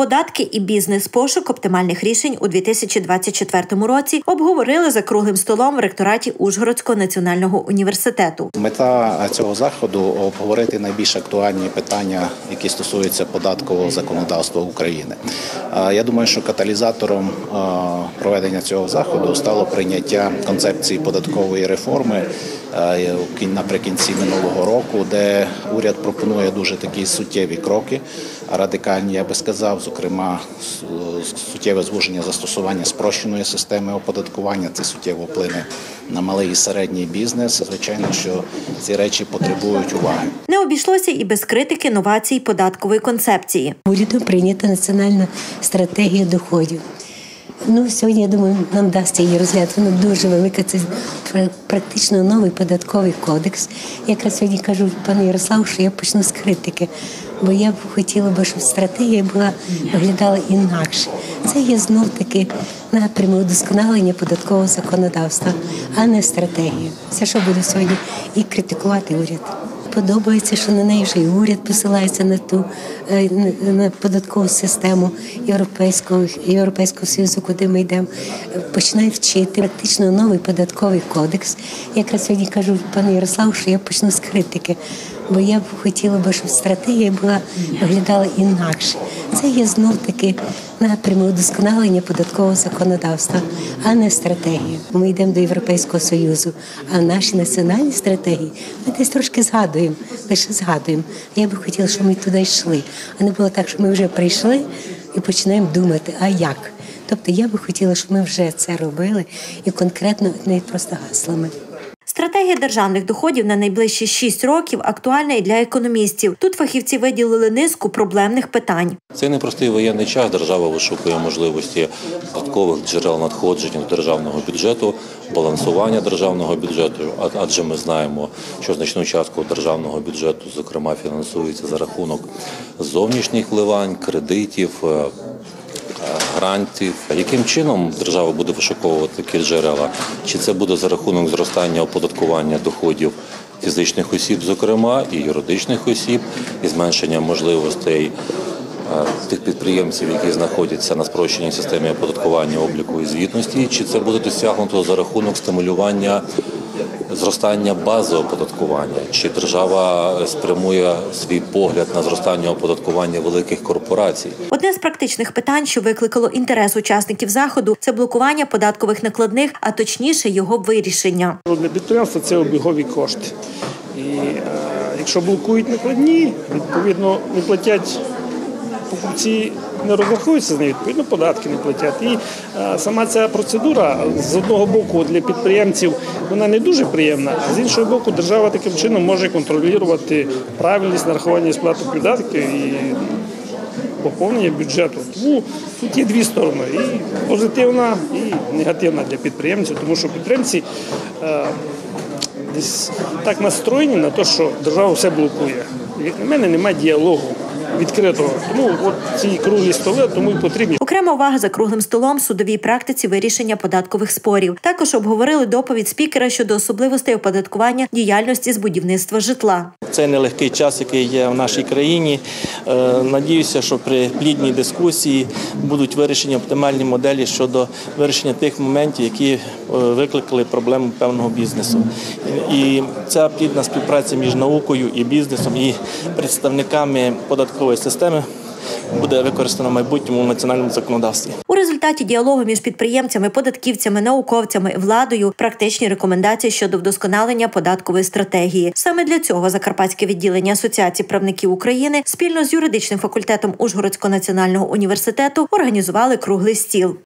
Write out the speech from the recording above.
Податки і бізнес. Пошук оптимальних рішень у 2024 році обговорили за круглим столом в ректораті Ужгородського національного університету. Мета цього заходу – обговорити найбільш актуальні питання, які стосуються податкового законодавства України. Я думаю, що каталізатором проведення цього заходу стало прийняття концепції податкової реформи наприкінці минулого року, де уряд пропонує дуже такі суттєві кроки, радикальні, я би сказав, зокрема, суттєве звуження застосування спрощеної системи оподаткування, це суттєво вплине на малий і середній бізнес. Звичайно, що ці речі потребують уваги. Не обійшлося і без критики новацій податкової концепції. Урядом прийнята національна стратегія доходів. Сьогодні, я думаю, нам вдасться її розглядати. Вона дуже велика. Це практично новий податковий кодекс. Я якраз сьогодні кажу пану Ярославу, що я почну з критики. Бо я б хотіла, щоб стратегія виглядала інакше. Це є знов-таки напрямок удосконалення податкового законодавства, а не стратегія. Це, що буде сьогодні і критикувати уряд. Подобається, що на неї вже і уряд посилається на податкову систему Європейського Союзу, куди ми йдемо, починає вчити. Практично новий податковий кодекс. Я якраз сьогодні кажу пану Ярославу, що я почну з критики. Бо я б хотіла, щоб стратегія виглядала інакше. Це є знов-таки напрямок удосконалення податкового законодавства, а не стратегія. Ми йдемо до Європейського Союзу, а наші національні стратегії ми десь трошки згадуємо, лише згадуємо. Я б хотіла, щоб ми туди йшли, а не було так, що ми вже прийшли і починаємо думати, а як? Тобто я б хотіла, щоб ми вже це робили і конкретно, не просто гаслами. Стратегія державних доходів на найближчі 6 років актуальна і для економістів. Тут фахівці виділили низку проблемних питань. Це непростий воєнний час. Держава вишукує можливості додаткових джерел надходжень до державного бюджету, балансування державного бюджету, адже ми знаємо, що значну частку державного бюджету, зокрема, фінансується за рахунок зовнішніх вливань, кредитів, грантів. Яким чином держава буде вишуковувати такі джерела? Чи це буде за рахунок зростання оподаткування доходів фізичних осіб, зокрема, і юридичних осіб, і зменшення можливостей тих підприємців, які знаходяться на спрощеній системі оподаткування, обліку і звітності? Чи це буде досягнуто за рахунок стимулювання зростання бази оподаткування? Чи держава спрямує свій погляд на зростання оподаткування великих корпорацій? Одне з практичних питань, що викликало інтерес учасників заходу, це блокування податкових накладних, а точніше його вирішення. Для підприємства це обігові кошти. І якщо блокують накладні, відповідно не платять покупці, не розрахуються з нею, відповідно податки не платять. І сама ця процедура, з одного боку, для підприємців вона не дуже приємна, а з іншого боку, держава таким чином може контролювати правильність нарахування і сплати податків і поповнення бюджету. Тому тут є дві сторони, і позитивна, і негативна для підприємців, тому що підприємці десь так настроєні на те, що держава все блокує. Як на мене, немає діалогу відкритого. Тому ці круглі столи тому і потрібні. Окрема увага за круглим столом судовій практиці вирішення податкових спорів. Також обговорили доповідь спікера щодо особливостей оподаткування діяльності з будівництва житла. Це нелегкий час, який є в нашій країні. Надіюся, що при плідній дискусії будуть вирішені оптимальні моделі щодо вирішення тих моментів, які викликали проблему певного бізнесу. І ця плідна співпраця між наукою і бізнесом, і представниками податкової системи буде використано в майбутньому в національному законодавстві. У результаті діалогу між підприємцями, податківцями, науковцями, владою практичні рекомендації щодо вдосконалення податкової стратегії. Саме для цього Закарпатське відділення Асоціації правників України спільно з юридичним факультетом Ужгородського національного університету організували круглий стіл.